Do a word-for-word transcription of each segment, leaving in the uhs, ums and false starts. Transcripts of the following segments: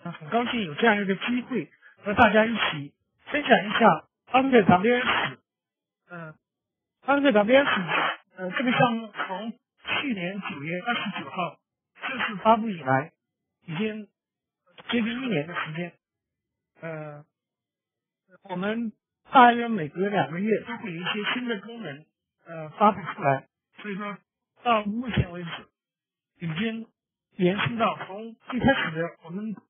呃，很高兴有这样一个机会和大家一起分享一下 AutoCAD WS。呃 AutoCAD WS 呃这个项目从去年九月二十九号正式发布以来，已经接近一年的时间。呃，我们大约每隔两个月都会有一些新的功能呃发布出来，所以说到目前为止已经延伸到从一开始的我们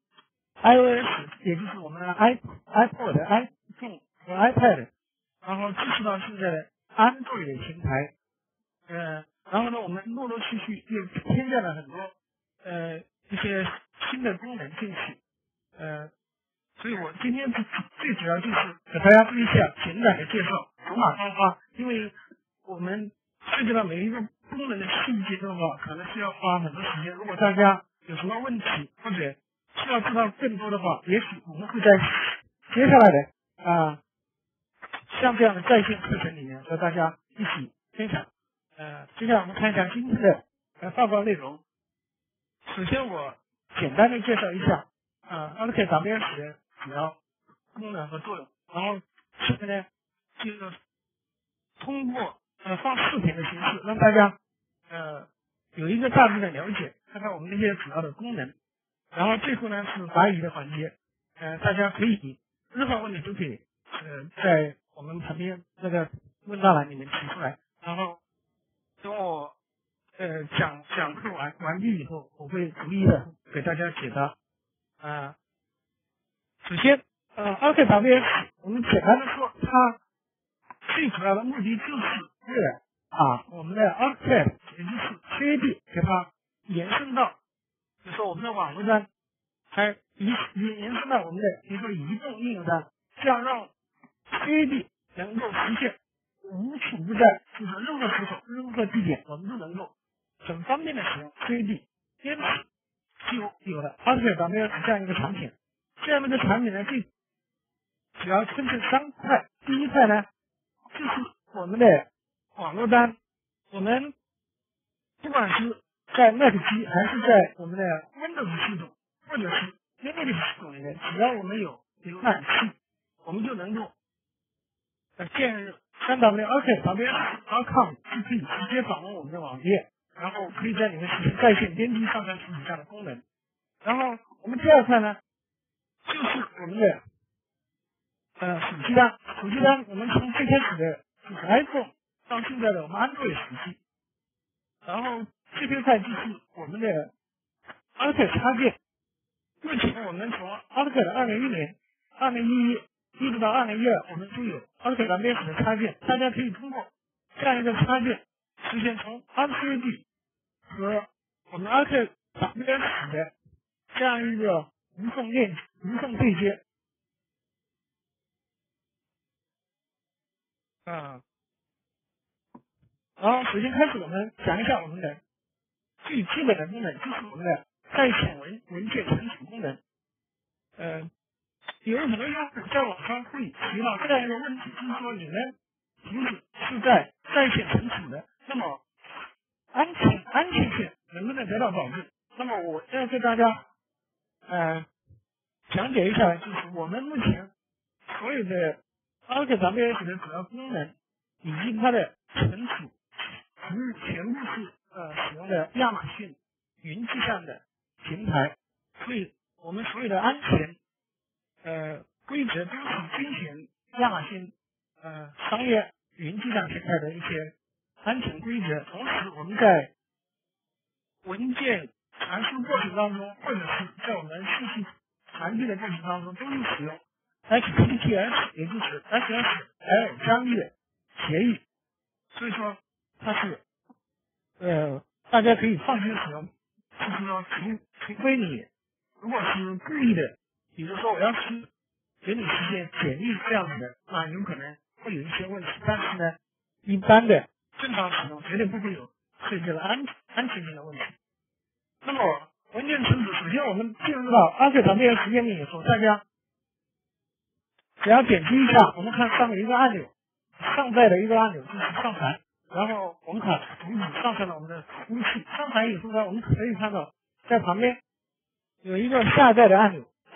iOS， 也就是我们的 i iPod、iPhone 和 iPad， 然后支持到现在的 Android 的平台。呃，然后呢，我们陆陆续续又添加了很多呃一些新的功能进去。呃，所以我今天最主要就是给大家做一下简短的介绍，走马观花，因为我们涉及到每一个功能的细节的话，可能需要花很多时间。如果大家有什么问题或者需要知道更多的话，也许我们会在接下来的啊、呃、像这样的在线课程里面和大家一起分享。呃，接下来我们看一下今天的呃报告内容。首先我简单的介绍一下啊 AutoCAD W S 的主要功能和作用，然后接着呢就通过呃放视频的形式让大家呃有一个大致的了解，看看我们这些主要的功能。然后最后呢是答疑的环节，呃大家可以任何问题都可以呃在我们旁边那个问答栏里面提出来，然后等我呃讲讲课完完毕以后，我会逐一的给大家解答。啊、呃，首先呃 AutoCAD W S 我们简单的说，它最主要的目的就是为了把我们的 AutoCAD 也就是 C A D 给它延伸到比如说我们的网络端，还移延延伸到我们的比如说移动应用端，这样让 C A D 能够实现无处不在，就是任何时候任何地点我们都能够很方便的使用 C A D， 因此就有了 AutoCAD W S 这样一个产品。这样的一个产品呢，最主要分成三块。第一块呢就是我们的网络端，我们不管是在 Mac 机还是在我们的 Windows 系统或者是 Linux 系统里面，只要我们有浏览器，我们就能够呃建立 三 w AutoCAD W S 点 com 就可以直接访问我们的网页，然后可以在里面实现在线编辑上传处理这样的功能。然后我们第二块呢就是我们的呃手机端，手机端我们从最开始的就是 iPhone 到现在的我们 Android 手机，然后这边块就是我们的 AutoCAD 插件。目前我们从 AutoCAD 二零一零、二零一一一直到二零一二，我们都有 AutoCAD W S 的插件，大家可以通过这样一个插件实现从 AutoCAD 和我们 AutoCAD W S 的这样一个无缝链无缝对接。啊、然后首先开始我们讲一下我们的最基本的功能，就是我们的在线文文件存储功能。呃，有很多用户在网上会提到这样一个问题，就是说你们图纸是在在线存储的，那么安全安全性能不能得到保证？那么我要给大家呃讲解一下，就是我们目前所有的 AutoCAD W S 的主要功能以及它的存储服务全部是呃使用的亚马逊云计算的平台，所以我们所有的安全呃规则都是遵循亚马逊呃商业云计算平台的一些安全规则。同时我们在文件传输过程当中，或者是在我们信息传递的过程当中，都是使用 H T T P S， 也就是 S S L 张力的协议，所以说它是呃大家可以放心使用。就是说除除非你如果是故意的，比如说我要是给你实现简历这样子的，那有可能会有一些问题，但是呢一般的正常使用绝对不会有涉及到安安全性的问题。那么文件存储，首先我们进入到 AutoCAD W S 页面以后，大家只要点击一下，我们看上面一个按钮，上载的一个按钮就是上传，然后我们把图纸上传到我们的服务器，上传以后呢，我们可以看到在旁边有一个下载的按钮，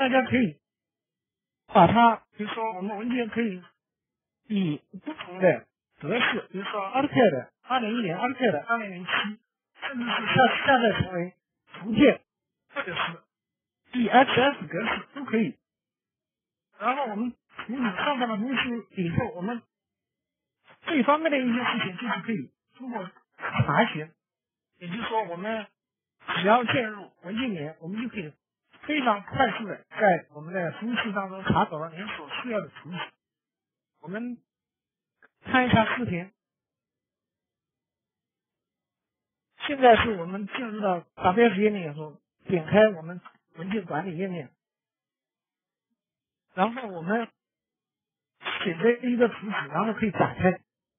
大家可以把它，比如说我们文件可以以不同的格式，比如说 AutoCAD 二零一零、AutoCAD 二零零七，甚至是下下载成为图片，或者是以 X S 格式都可以。然后我们图纸上传了东西以后，我们最方便的一些事情就是可以通过查询，也就是说我们只要进入文件源，我们就可以非常快速的在我们的服务器当中查找到您所需要的图纸。我们看一下视频。现在是我们进入到 W S 页面以后，点开我们文件管理页面，然后我们选择一个图纸，然后可以打开。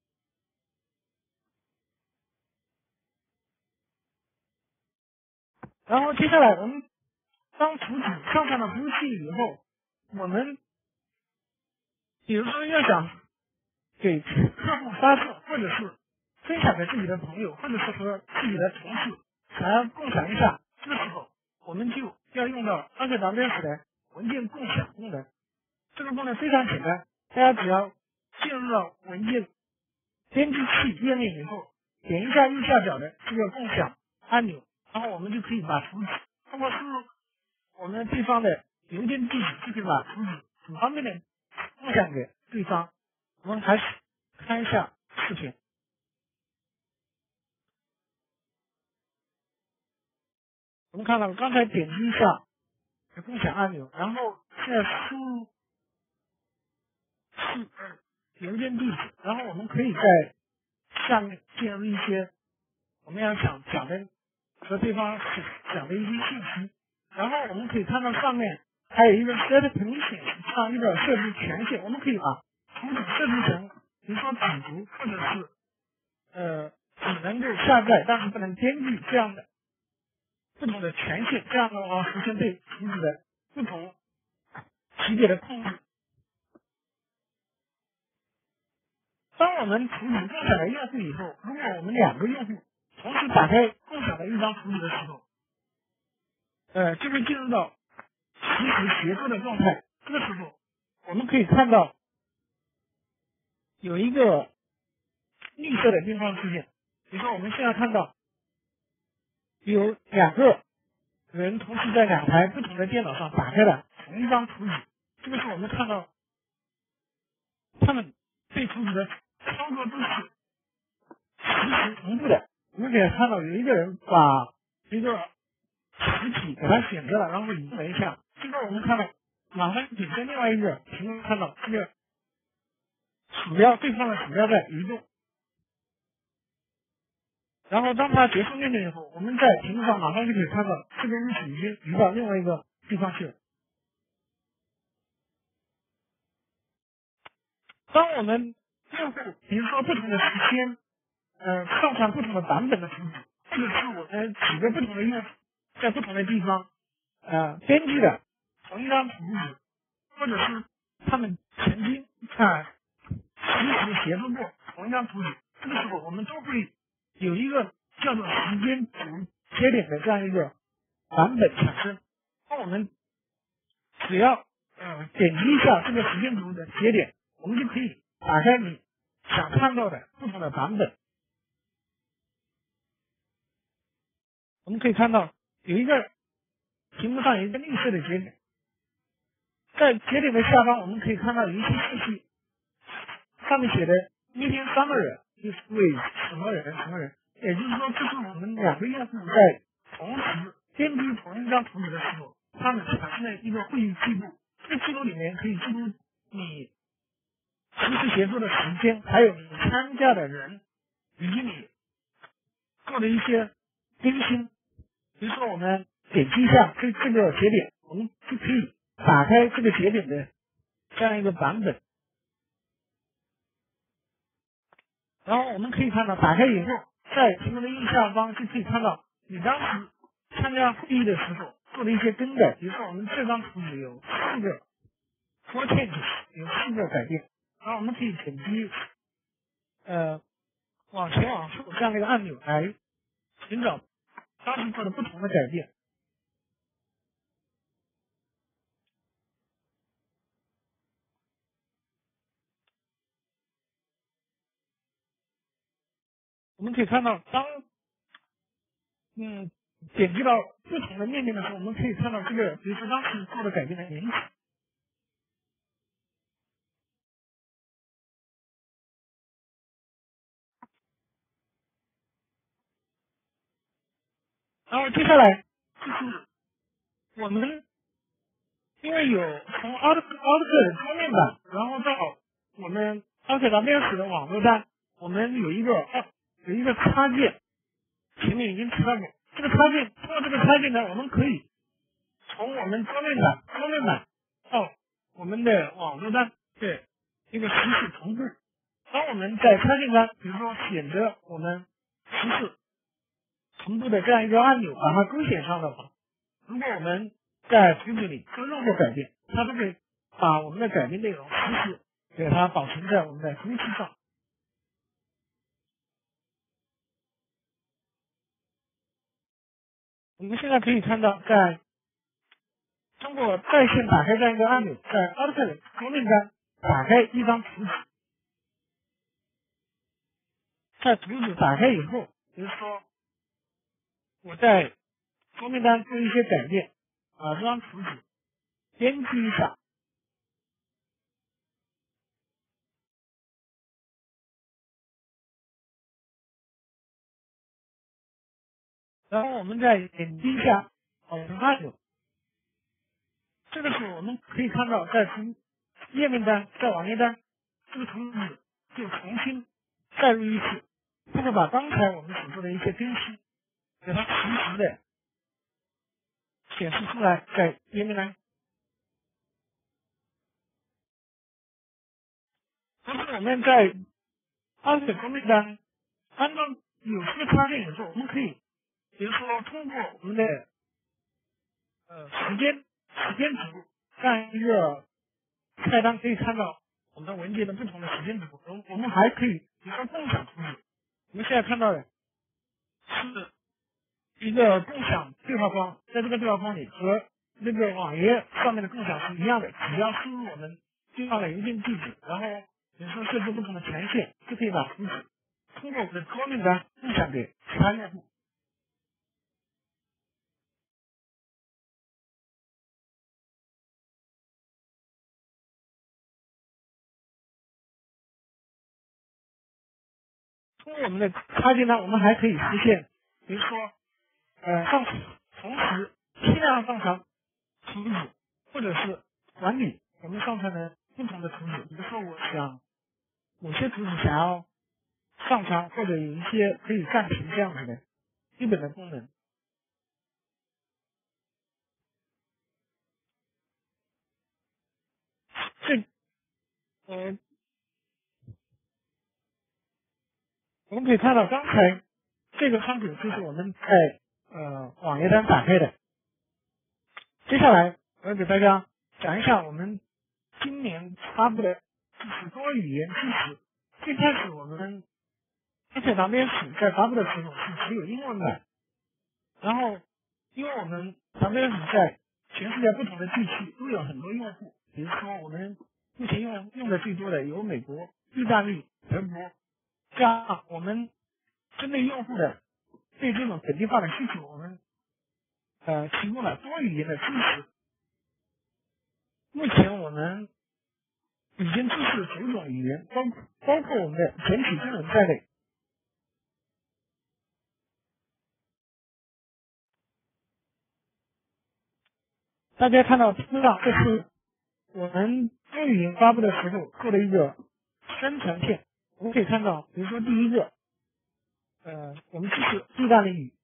然后接下来我们当图纸上传到服务器以后，我们比如说要想给客户发送，或者是分享给自己的朋友，或者是和自己的同事想要共享一下，这个时候我们就要用到 AutoCAD 的文件共享功能。这个功能非常简单，大家只要进入到文件编辑器页面以后，点一下右下角的这个共享按钮，然后我们就可以把图纸通过输入我们对方的邮件地址，就可以把图纸很方便的共享给对方。我们还是看一下视频。我们看到刚才点击一下共享按钮，然后现在输入是呃邮件地址，然后我们可以在下面进入一些我们要想讲的和对方讲的一些信息，然后我们可以看到上面还有一个 Set Permission 这样一个设置权限，我们可以把图纸设置成比如说只读或者是呃只能够下载但是不能编辑这样的不同的权限，这样的话实现对图纸的不同级别的控制。当我们图纸共享了用户以后，如果我们两个用户同时打开共享的一张图纸的时候，呃，就会进入到实时协作的状态。这个时候，我们可以看到有一个绿色的地方出现。比如说，我们现在看到有两个人同时在两台不同的电脑上打开了同一张图纸。这个是我们看到他们对图纸的操作都是实时同步的。我们可以看到有一个人把一个实体给它选择了，然后移动了一下。这个我们看到马上点开另外一个屏幕，看到这个鼠标对方的鼠标在移动。然后当它结束命令以后，我们在屏幕上马上就可以看到这个物体已经移到另外一个地方去了。当我们用户比如说不同的时间呃上传不同的版本的图纸，或者是我们几个不同的用户在不同的地方呃编辑的同一张图纸，或者是他们曾经啊实时协作过同一张图纸，这个时候我们都会有一个叫做时间轴节点的这样一个版本产生。那我们只要呃点击一下这个时间轴的节点，我们就可以打开你想看到的不同的版本。我们可以看到有一个屏幕上有一个绿色的节点，在节点的下方我们可以看到有一些信息，上面写的 Meeting Summary is with 什么人什么人，也就是说这是我们两个用户在同时编辑同一张图纸的时候，他们产生的一个会议记录。这个记录里面可以记录你实时协作的时间，还有你参加的人，以及你做的一些更新。比如说我们点击一下这这个节点，我们就可以打开这个节点的这样一个版本。然后我们可以看到打开以后，在屏幕的右下方就可以看到你当时参加会议的时候做的一些更改。比如说我们这张图纸有四个 four changes， 有四个改变，然后我们可以点击呃往前往后这样的一个按钮来寻找当时做的不同的改变。 我们可以看到，当嗯点击到不同的页面的时候，我们可以看到这个，比如说当时做的改变的名字。然后接下来就是我们因为有从 Out Outlook 的桌面版，然后到我们 Outlook W S 的网络端，我们有一个有一个插件，前面已经提到过。这个插件通过这个插件呢，我们可以从我们桌面版桌面版到我们的网络端的一个实时同步。当我们在插件端，比如说选择我们实时同步的这样一个按钮，把它勾选上的话，如果我们在图纸里做任何改变，它都会把我们的改变内容实时给它保存在我们的服务器上。我们现在可以看到，在通过在线打开这样一个按钮，在 Outlook 桌面端打开一张图纸，在图纸打开以后，比如说我在桌面端做一些改变，把这张图纸编辑一下，然后我们再点击一下保存按钮。这个时候我们可以看到，在图页面端，在网页端，这个图纸就重新载入一次，它会把刚才我们所做的一些更新，给它实时的显示出来在页面端。同时我们在 Outlook 桌面端安装有这个插件以后，我们可以，比如说通过我们的呃时间时间轴这样一个菜单，可以看到我们的文件的不同的时间轴。我们我们还可以，比如说共享图纸，我们现在看到的是一个共享对话框，在这个对话框里和那个网页上面的共享是一样的，只要输入我们对方的邮件地址，然后比如说设置不同的权限，就可以把图纸通过我们的桌面端共享给其他用户。通过我们的插件呢，我们还可以实现，比如说呃上同时批量上传图纸，或者是管理我们上传的不同的图纸。比如说我想某些图纸想要上传，或者有一些可以暂停这样子的基本的功能。这呃我们可以看到，刚才这个窗口就是我们在呃网页端打开的。接下来我要给大家讲一下我们今年发布的就是多语言支持。最开始我们而且旁边是在发布的时候是只有英文版，然后因为我们旁边是在全世界不同的地区都有很多用户，比如说我们目前用用的最多的有美国、意大利、德国，这样我们针对用户的对这种本地化的需求，我们呃提供了多语言的支持。目前我们已经支持九种语言，包括包括我们的简体中文在内。大家看到图上，这是我们多语言发布的时候做的一个宣传片。我们可以看到，比如说第一个，呃，我们支持意大利语，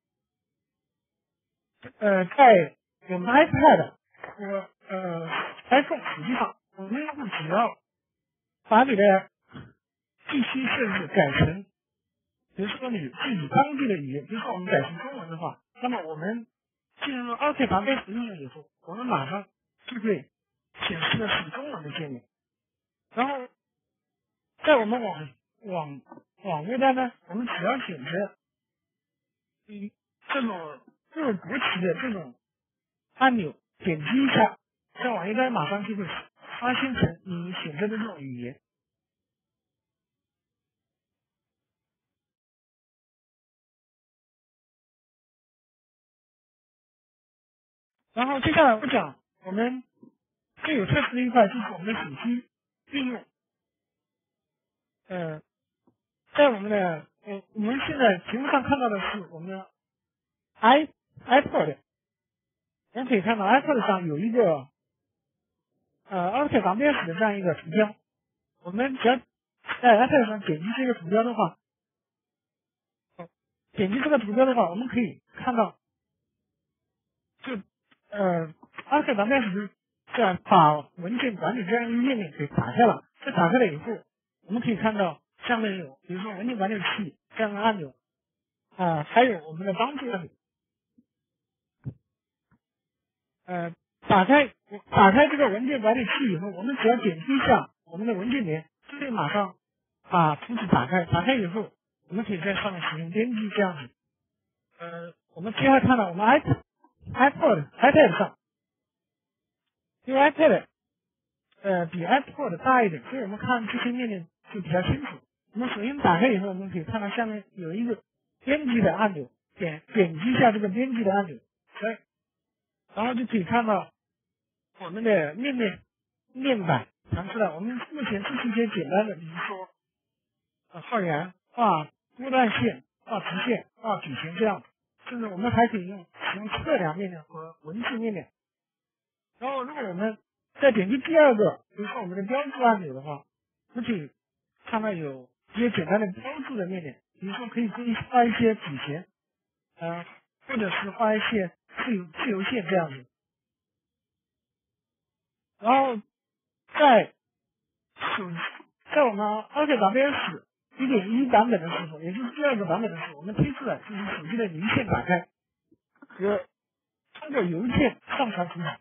呃，在我们 iPad 和呃 iPhone 手机上，我们用户只要把你的地区设置改成，比如说你自己当地的语言，比如说我们改成中文的话，那么我们进入 OK 旁边使用以后，我们马上就会显示的是中文的界面。然后在我们网网网页端呢，我们只要选择嗯这种各个国旗的这种按钮，点击一下，在网页端马上就会发现成你选择的这种语言。 然后接下来我讲我们最有特色的一块就是我们的手机应用。呃，在我们的呃我们现在屏幕上看到的是我们的 i iPod， 我们可以看到 iPod 上有一个呃 Alphabet 旁边的这样一个图标。我们只要在 iPad 上点击这个图标的话，点击这个图标的话，我们可以看到，就呃 Alphabet 旁边是这样把文件管理这样一个页面给打开了。这打开了以后，我们可以看到下面有比如说文件管理器这样的按钮啊、呃，还有我们的帮助按钮。呃，打开打开这个文件管理器以后，我们只要点击一下我们的文件名，就会马上把图纸打开。打开以后，我们可以在上面使用编辑这样子。呃，我们接下来看到我们 iPad iPod iPad 上，因为 iPad 呃比 iPod 大一点，所以我们看这些面面就比较清楚。我们首先打开以后，我们可以看到下面有一个编辑的按钮，点点击一下这个编辑的按钮，哎，然后就可以看到我们的面面面板弹出来。我们目前这是一些简单的，比如说呃画圆、画多段线、画直线、画曲线这样，甚至我们还可以用使用测量面面和文字面面。然后如果我们再点击第二个，比如说我们的标注按钮的话，我们可以看到有一些简单的标注的面面，比如说可以可以画一些曲线，呃，或者是画一些自由自由线这样子。然后在手在我们 iPadOS 一点一 版本的时候，也就是第二个版本的时候，我们推出了就是手机的离线打开和通过邮件上传图纸。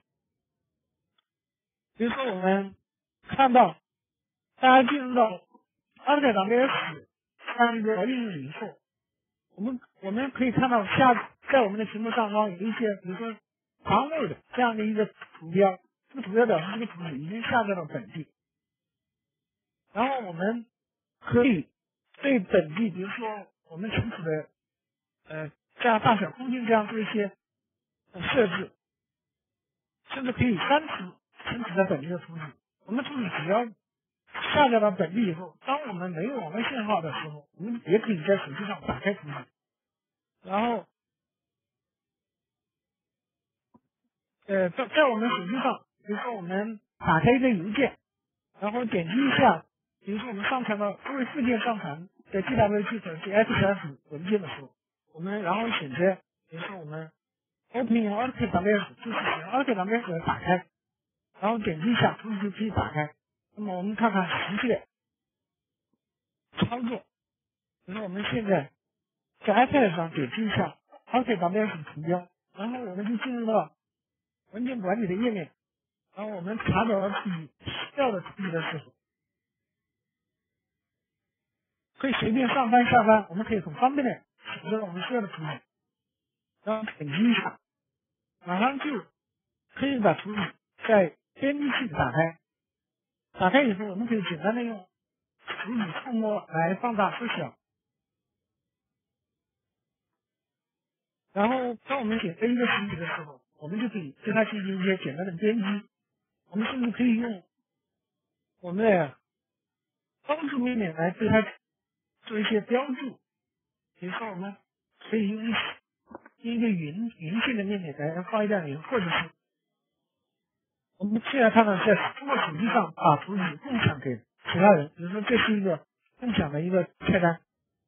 比如说我们看到大家进入到 iPadOS 这样一个应用以后，我们我们可以看到下在我们的屏幕上方有一些比如说 download 这样的一个图标，这个图标表示这个图纸已经下载到本地。然后我们可以对本地，比如说我们存储的呃这样大小空间这样做一些呃设置，甚至可以删除存储在本地的图纸。我们图纸只要下载到本地以后，当我们没有网络信号的时候，我们也可以在手机上打开图纸。然后呃在在我们手机上，比如说我们打开一个邮件，然后点击一下，比如说我们上传到作为附件上传的 G W G 或者是 X F 文件的时候，我们然后选择比如说我们 Open in AutoCAD 就是使用 AutoCAD 来打开，然后点击一下图纸就可以打开。那么我们看看实际的操作，比如说我们现在在 iPad 上点击一下 AutoCAD 图标，然后我们就进入到文件管理的页面，然后我们查找到自己需要的图纸的时候，可以随便上翻下翻，我们可以很方便的选择我们需要的图纸，然后点击一下，马上就可以把图纸在编辑器打开。打开以后，我们可以简单的用图纸触摸来放大缩小。然后当我们选择一个图纸的时候，我们就可以对它进行一些简单的编辑。我们甚至可以用我们的帮助面面来对它做一些标注。比如说我们可以用一用一个云云线的面面来画一段云，或者是我们现在看到是通过手机上把图纸共享给其他人，比如说这是一个共享的一个菜单，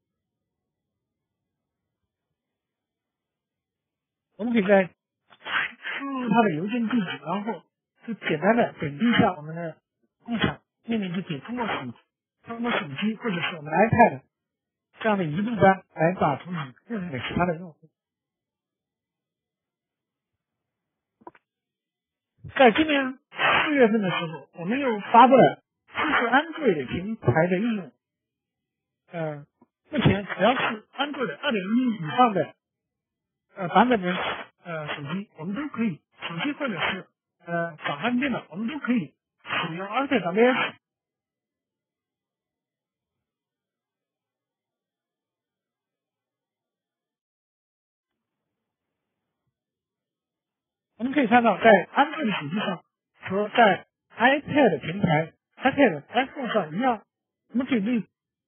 我们可以在输入它的邮件地址，然后就简单的点击一下我们的共享面面，就可以通过手通过手机或者是我们的 iPad 这样的移动端来把图纸共享给其他的用户。在今年四月份的时候，我们又发布了支持 Android 平台的应用。呃，目前只要是 Android 二点一以上的呃版本的呃手机，我们都可以，手机或者是呃掌上电脑，我们都可以使用 AutoCAD。 我们可以看到，在安卓的手机上和在 iPad 平台、iPad、iPhone 上一样，我们可以对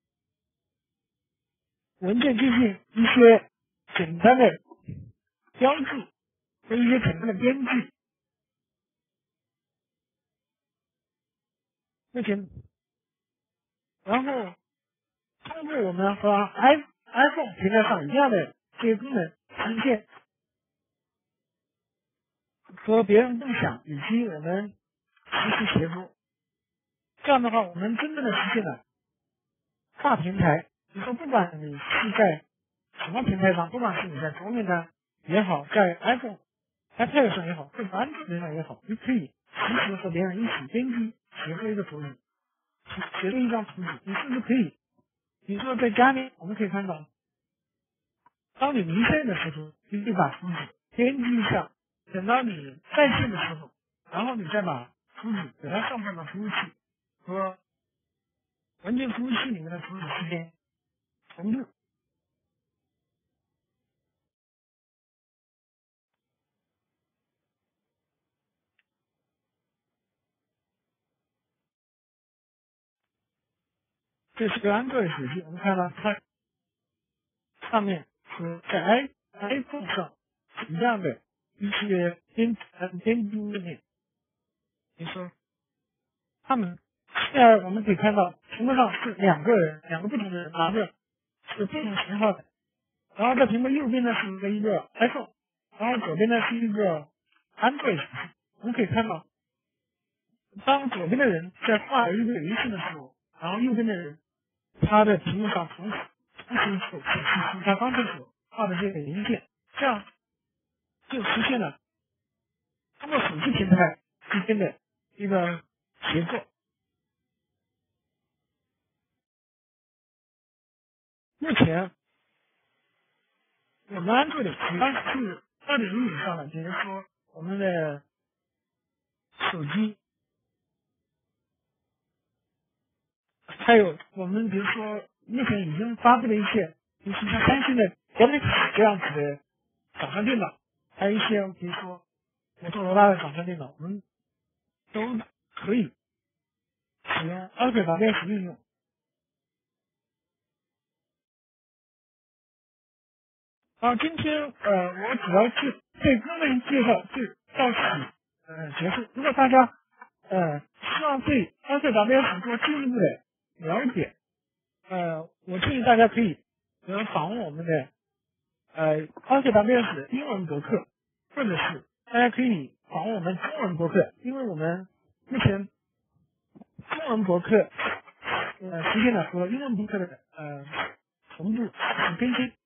文件进行一些简单的标注和一些简单的编辑。目前，然后通过我们和 i iPhone 平台上一样的这些功能实现和别人共享以及我们实时协作。这样的话，我们真正的实现了跨平台。你说，不管你是在什么平台上，不管是你在桌面端也好，在 iPhone、iPad 上也好，或者安卓上也好，你可以实时和别人一起编辑协作一个图纸，协作一张图纸。你甚至可以，比如说在家里，我们可以看到，当你离线的时候，你可以把图纸编辑一下，等到你在线的时候，然后你再把图纸给它上传到服务器和文件服务器里面的图纸之间同步。这是个安卓的手机，我们看到它上面和在 i iPhone 上一样的一些编呃编辑页面。你说，他们现在我们可以看到屏幕上是两个人，两个不同的人拿着是不同型号的。然后在屏幕右边呢是一个一个 iPhone， 然后左边呢是一个 Android 手机。我们可以看到，当左边的人在画一个游戏的时候，然后右边的人他的屏幕上同时同时手持他刚才所画的这个零件，这样就实现了通过手机平台之间的一个协作。目前我们安卓的主要是二点一以上的，比如说我们的手机，还有我们比如说目前已经发布的一些，比如说像三星的 Galaxy 这样子的掌上电脑，还有一些比如说摩托罗拉的掌上电脑，我们都可以使用 Android 打电池应用。好，今天呃我主要是对功能介绍就到此呃结束。如果大家呃希望对 Android 打电池做进一步的了解，呃我建议大家可以呃访问我们的呃 Android 打电池英文博客，或者是大家可以访问我们中文博客，因为我们目前中文博客呃实现了和英文博客的呃同步更新。